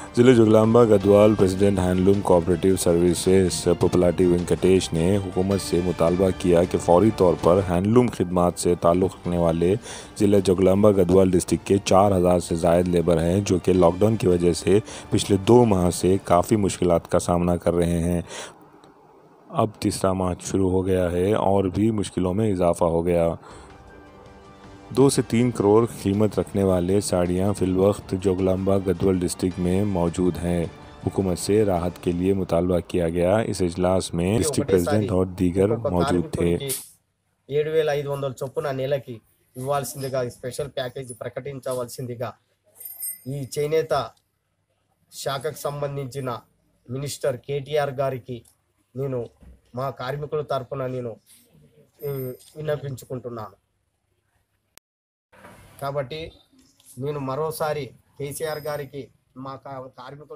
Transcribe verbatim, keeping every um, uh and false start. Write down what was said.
जिले Jogulamba Gadwal president handloom cooperative services पोपलाटी वेंकटेश ने हुकूमत से मुतालबा किया कि फौरी तौर पर हैंडलूम खिदमात से ताल्लुक़ रखने वाले ज़िले जुगलांबा गढ़वाल डिस्ट्रिक्ट के चार हज़ार से ज़ायद लेबर हैं जो कि लॉकडाउन की वजह से पिछले दो माह से काफ़ी मुश्किलात का सामना कर रहे हैं। अब तीसरा माह शुरू हो गया है और भी मुश्किलों में इजाफा हो गया। दो से तीन करोड़ कीमत रखने वाले साड़ियाँ फिलवक्त जोगलांबा गढ़वाल डिस्ट्रिक्ट में मौजूद हैं। हुकूमत से राहत के लिए मुतालबा किया गया। इस इजलास में डिस्ट्रिक्ट प्रेसिडेंट और दीगर मौजूद थे। ఏడు వేల ఐదు వందల చొప్పున నెలకి ఇవ్వాల్సిందిగా స్పెషల్ ప్యాకేజీ ప్రకటించవలసిందిగా ఈ చేనేత శాఖకు సంబంధించిన మినిస్టర్ కేటీఆర్ గారికి నేను మా కార్మికుల తరపున నేను విన్నపించుకుంటున్నాను। కాబట్టి నేను మరోసారి కేసీఆర్ గారికి మా కార్మికుల